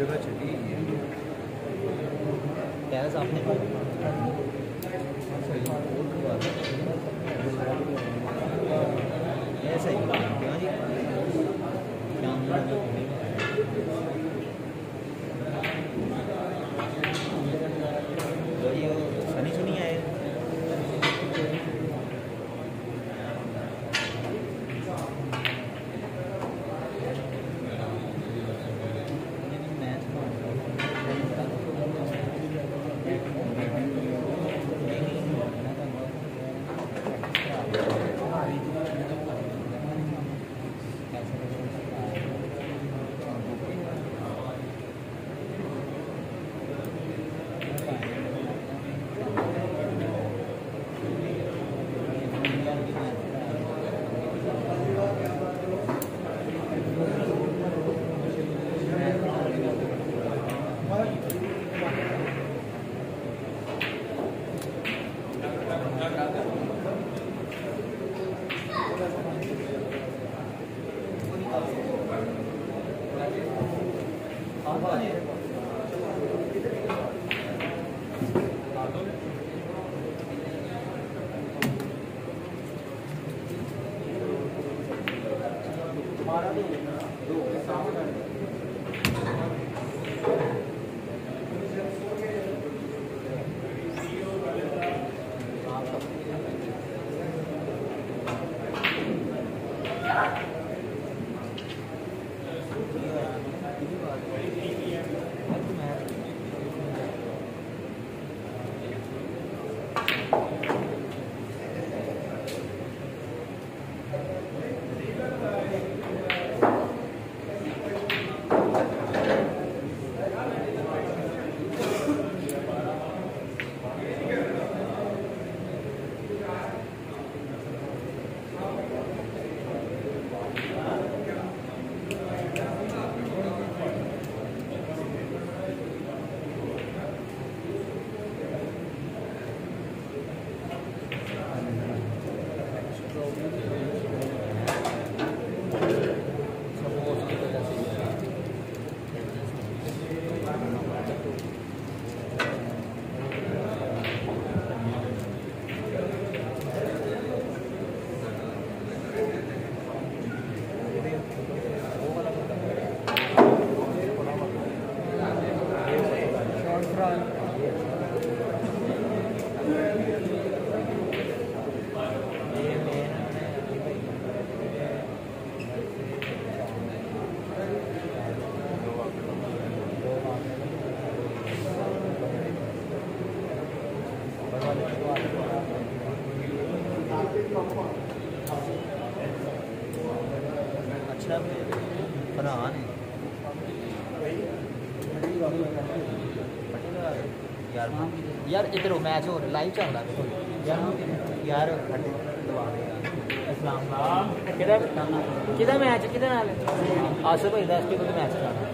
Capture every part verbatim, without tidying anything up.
जगह चली टैल्स आपने ऐसा ही क्यों जी सनी सुनी आए अच्छा फरहान यार यार इधर मैच हो लाइव चल रहा है यार किधर किधर मैच किधर नाल आसिफ भाई दस के मैच कराना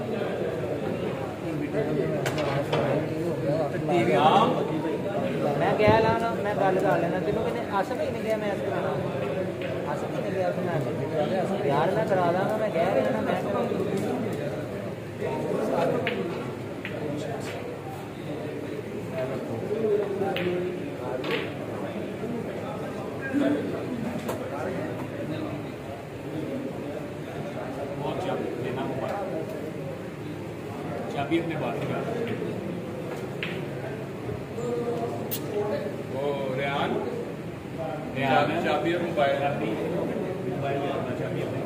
मैं गया ला ना मैं गल कर लेना तेनों कहने आसिफ भाई ने गया मैच कराना आसिफ भाई ने गया मैच यार मैं करा दांगा मैं कह रहा ना मैच चाबी अपने बात कर ओ रेहान रेहान चाबी और मोबाइल मोबाइल चाबी अपने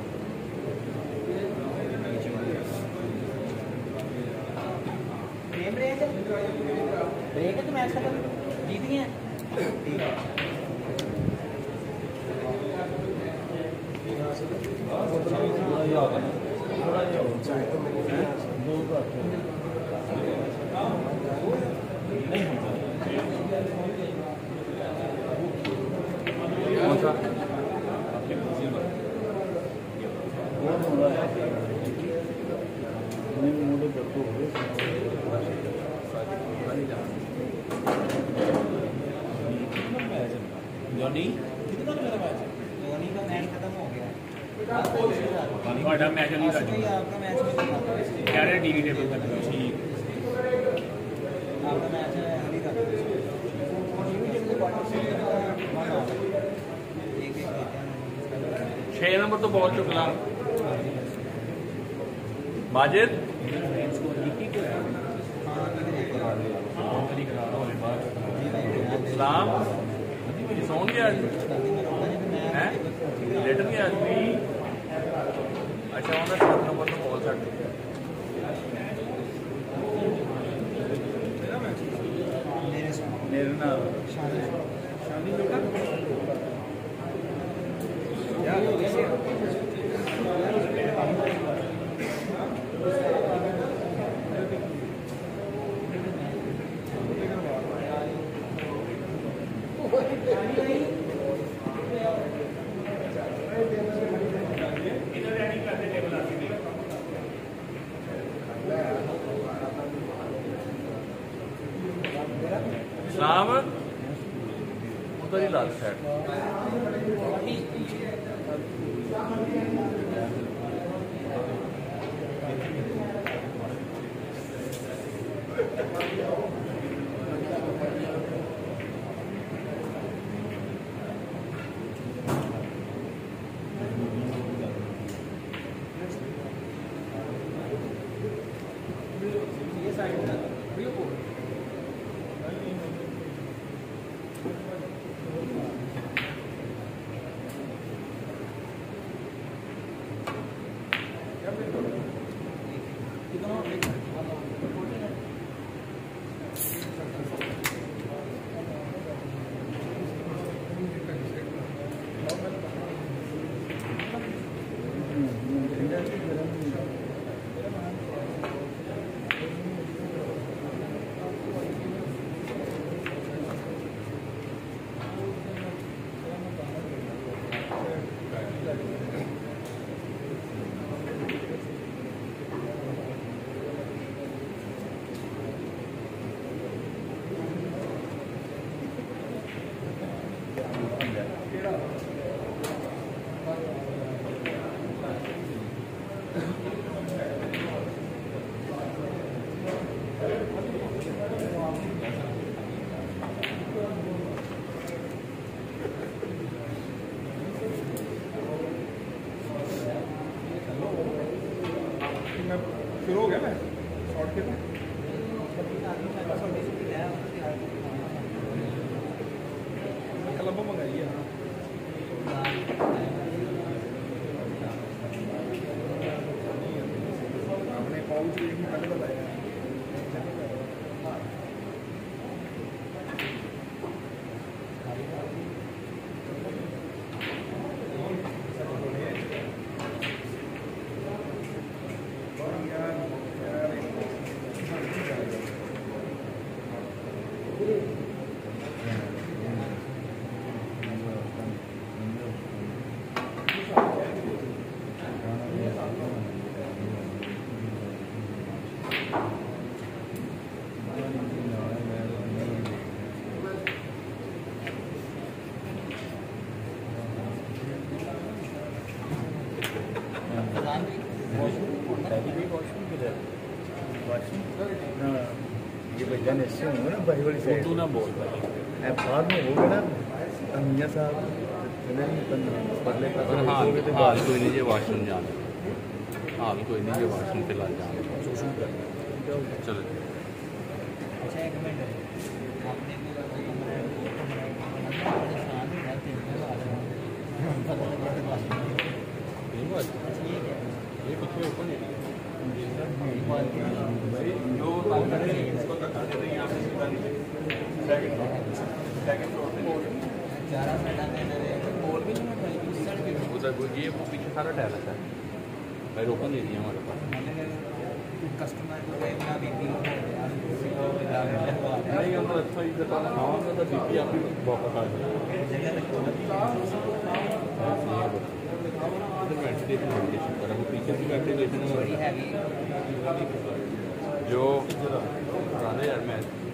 ब्रेक ब्रेक तो मैच खत्म जीत गए ठीक है जॉनी कितना मेरा मैच जॉनी का मैच खत्म हो गया। ਤੁਹਾਡਾ ਮੈਚ ਨਹੀਂ नहीं ਕਰਦਾ आपका मैच में नहीं खाता वैसे। ਕਹਿ ਰਹੇ ਟੀ ਟੇਬਲ ਤੱਕ ਠੀਕ आपका मैच है हरी का एक एक देते हैं छे नंबर तो बॉल चुक ला माजिद सलाम सौन गया आज हैं लेटन गया आज अच्छा उन्हें सात नंबर तो बॉल छट मेरे नाल सलाम उधर ही लाल साइड ये साइड में शुरू हो गया मैं शॉर्ट के कलम्बो मंगाई है आपने पाउच एक ही पहले बताया ये भैया ने ऐसे होंगे ना भाई वाली साइड तू ना बोल भाई ऐ बाद में हो गया ना मियां साहब नहीं करना बदले का पर हाल हाल कोई नहीं ये वॉशरूम जाना हाल कोई नहीं ये वॉशरूम पे ला जाना चलो अच्छा एक मिनट आपने ये पीछे ओपन है जो इसको धक्का देते हैं यहाँ से सीधा नीचे सेकंड सेकंड फ्लोर पे ग्यारह मिनट बोल भी नहीं भाई उधर ये वो पीछे सारा टैलेंट है भाई रोकन दे दिया हमारे पास कस्टमर को देखना बीपी नहीं अंदर अच्छा इधर का खाओगे तो बीपी आपकी बहुत आ जाएगा वेंटिलेशन वेंटिलेशन करा वो पीछे भी वेंटिलेशन है जो पुराने यार मैं